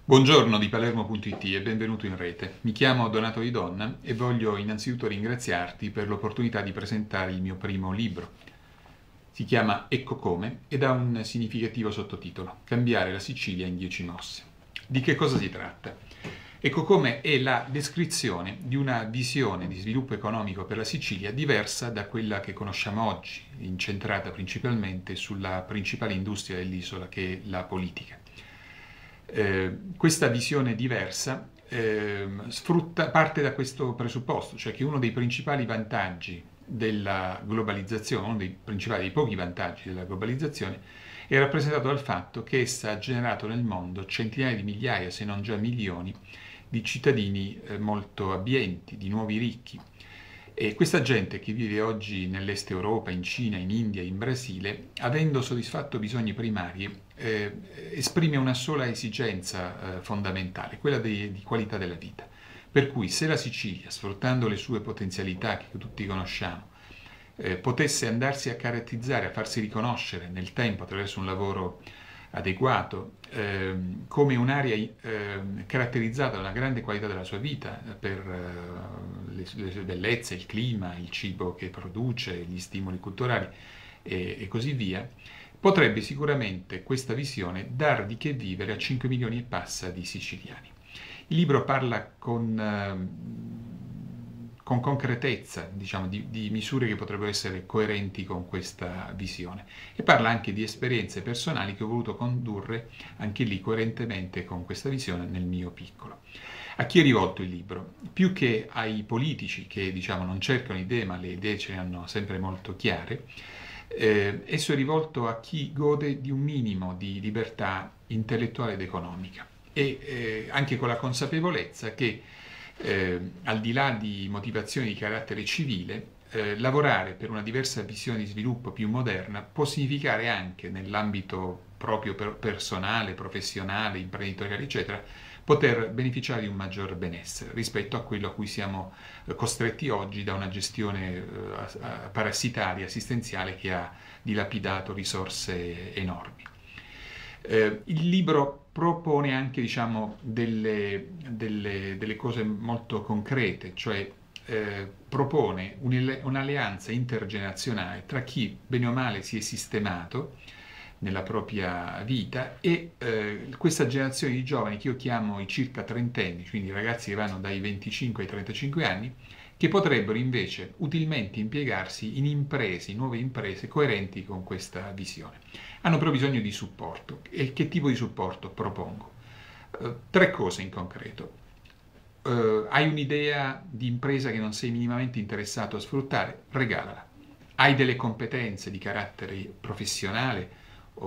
Buongiorno di Palermo.it e benvenuto in rete. Mi chiamo Donato Di Donna e voglio innanzitutto ringraziarti per l'opportunità di presentare il mio primo libro. Si chiama Ecco come ed ha un significativo sottotitolo: Cambiare la Sicilia in 10 mosse. Di che cosa si tratta? Ecco come è la descrizione di una visione di sviluppo economico per la Sicilia diversa da quella che conosciamo oggi, incentrata principalmente sulla principale industria dell'isola, che è la politica. Questa visione diversa parte da questo presupposto, cioè che uno dei principali vantaggi della globalizzazione, uno dei pochi vantaggi della globalizzazione, è rappresentato dal fatto che essa ha generato nel mondo centinaia di migliaia, se non già milioni, di cittadini molto abbienti, di nuovi ricchi. E questa gente che vive oggi nell'Est Europa, in Cina, in India, in Brasile, avendo soddisfatto bisogni primari, esprime una sola esigenza fondamentale, quella di qualità della vita. Per cui se la Sicilia, sfruttando le sue potenzialità che tutti conosciamo, potesse andarsi a caratterizzare, a farsi riconoscere nel tempo attraverso un lavoro adeguato, come un'area caratterizzata da una grande qualità della sua vita per le bellezze, il clima, il cibo che produce, gli stimoli culturali e così via, potrebbe sicuramente questa visione dar di che vivere a 5 milioni e passa di siciliani. Il libro parla con concretezza, diciamo, di misure che potrebbero essere coerenti con questa visione, e parla anche di esperienze personali che ho voluto condurre anche lì coerentemente con questa visione nel mio piccolo. A chi è rivolto il libro? Più che ai politici che, diciamo, non cercano idee, ma le idee ce le hanno sempre molto chiare, esso è rivolto a chi gode di un minimo di libertà intellettuale ed economica e anche con la consapevolezza che al di là di motivazioni di carattere civile, lavorare per una diversa visione di sviluppo più moderna può significare anche nell'ambito proprio personale, professionale, imprenditoriale, eccetera, poter beneficiare di un maggior benessere rispetto a quello a cui siamo costretti oggi da una gestione parassitaria, assistenziale, che ha dilapidato risorse enormi. Il libro propone anche, diciamo, delle cose molto concrete, cioè propone un'alleanza intergenerazionale tra chi bene o male si è sistemato nella propria vita e questa generazione di giovani che io chiamo i circa trentenni, quindi ragazzi che vanno dai 25 ai 35 anni, che potrebbero invece utilmente impiegarsi in imprese, in nuove imprese coerenti con questa visione. Hanno però bisogno di supporto. E che tipo di supporto propongo? Tre cose in concreto. Hai un'idea di impresa che non sei minimamente interessato a sfruttare? Regalala. Hai delle competenze di carattere professionale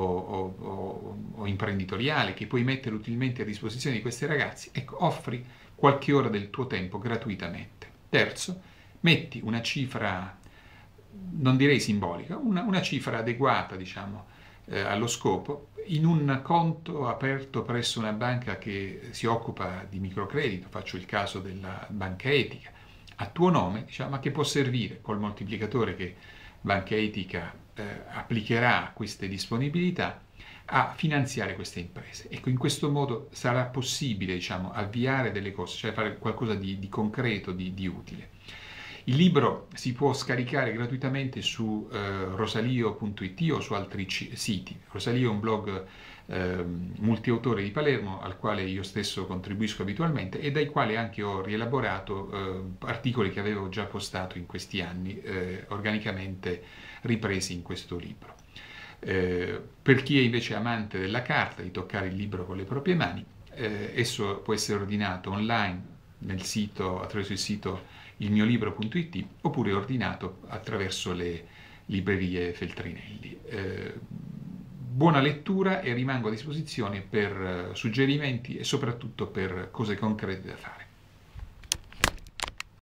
o imprenditoriale che puoi mettere utilmente a disposizione di questi ragazzi? Ecco, offri qualche ora del tuo tempo gratuitamente. Terzo, metti una cifra, non direi simbolica, una cifra adeguata, diciamo, allo scopo, in un conto aperto presso una banca che si occupa di microcredito, faccio il caso della Banca Etica, a tuo nome, diciamo, ma che può servire col moltiplicatore che Banca Etica applicherà a queste disponibilità a finanziare queste imprese. Ecco, in questo modo sarà possibile, diciamo, avviare delle cose, cioè fare qualcosa di concreto, di utile. Il libro si può scaricare gratuitamente su rosalio.it o su altri siti. Rosalio è un blog multiautore di Palermo al quale io stesso contribuisco abitualmente e dai quali anche ho rielaborato articoli che avevo già postato in questi anni, organicamente ripresi in questo libro. Per chi è invece amante della carta, di toccare il libro con le proprie mani, esso può essere ordinato online attraverso il sito ilmiolibro.it oppure ordinato attraverso le librerie Feltrinelli. Buona lettura e rimango a disposizione per suggerimenti e soprattutto per cose concrete da fare.